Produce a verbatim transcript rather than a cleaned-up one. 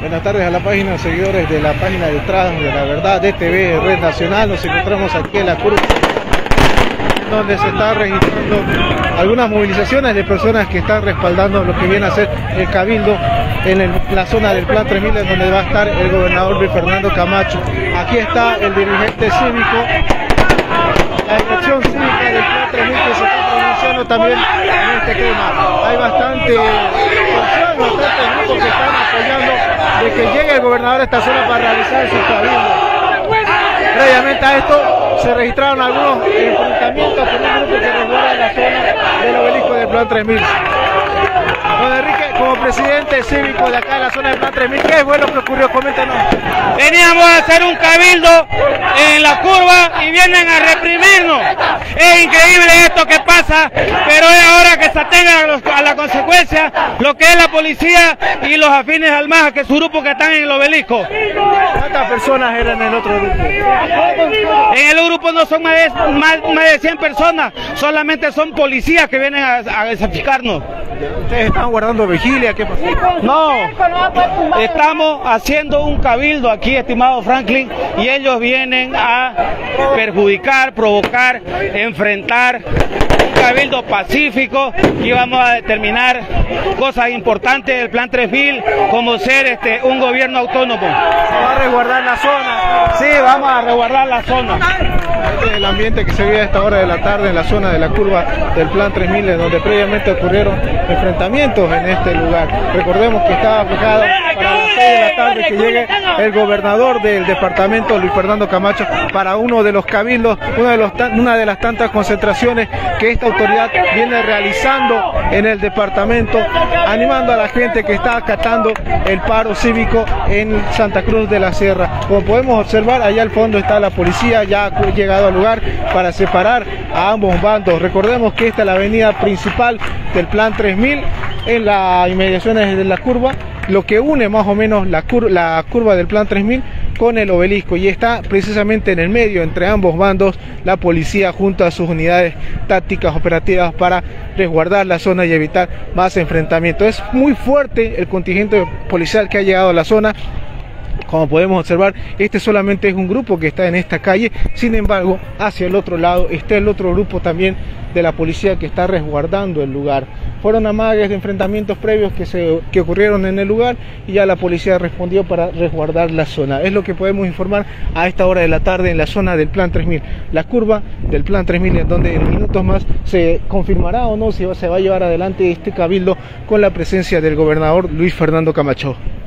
Buenas tardes a la página, seguidores de la página detrás de la verdad de T V Red Nacional. Nos encontramos aquí en la curva donde se está registrando algunas movilizaciones de personas que están respaldando lo que viene a ser el cabildo en el, la zona del Plan tres mil, en donde va a estar el gobernador Luis Fernando Camacho. Aquí está el dirigente cívico, la dirección cívica del Plan tres mil, que se está pronunciando también en este tema. Hay bastante bastantes grupos que están apoyando de que llegue el gobernador a esta zona para realizar su cabildo. Previamente a esto se registraron algunos enfrentamientos con un grupo que resguarda la zona del obelisco del Plan tres mil. Don Enrique, como presidente cívico de acá de la zona del Plan tres mil, ¿qué fue lo que ocurrió? Coméntenos. Veníamos a hacer un cabildo en la curva y vienen a reprimirnos. Es increíble esto que pasa, pero es ahora que se atengan a la consecuencia lo que es la policía y los afines al MAJA, que es su grupo que están en el obelisco. ¿Cuántas personas eran en el otro grupo? En el grupo no son más de, más, más de cien personas, solamente son policías que vienen a, a desaficarnos. ¿Ustedes están guardando vigilia? ¿Qué pasó? No, estamos haciendo un cabildo aquí, estimado Franklin, y ellos vienen a perjudicar, provocar, enfrentar. Un cabildo pacífico y vamos a determinar cosas importantes del Plan tres mil, como ser este un gobierno autónomo. ¿Va a resguardar la zona? Sí, vamos a resguardar la zona. Este es el ambiente que se vive a esta hora de la tarde en la zona de la curva del Plan tres mil, en donde previamente ocurrieron enfrentamientos en este lugar. Recordemos que estaba fijado para las seis de la tarde que llegue el gobernador del departamento, Luis Fernando Camacho, para uno de los cabildos, uno de los, una de las tantas concentraciones que esta autoridad viene realizando en el departamento, animando a la gente que está acatando el paro cívico en Santa Cruz de la Sierra. Como podemos observar, allá al fondo está la policía, ya ha llegado al lugar para separar a ambos bandos. Recordemos que esta es la avenida principal del Plan tres mil, en las inmediaciones de la curva, lo que une más o menos la, cur la curva del Plan tres mil con el obelisco, y está precisamente en el medio entre ambos bandos la policía junto a sus unidades tácticas operativas para resguardar la zona y evitar más enfrentamientos. Es muy fuerte el contingente policial que ha llegado a la zona. Como podemos observar, este solamente es un grupo que está en esta calle. Sin embargo, hacia el otro lado está el otro grupo también de la policía que está resguardando el lugar. Fueron amagues de enfrentamientos previos que, se, que ocurrieron en el lugar, y ya la policía respondió para resguardar la zona. Es lo que podemos informar a esta hora de la tarde en la zona del Plan tres mil. La curva del Plan tres mil, en donde en minutos más se confirmará o no si se va a llevar adelante este cabildo con la presencia del gobernador Luis Fernando Camacho.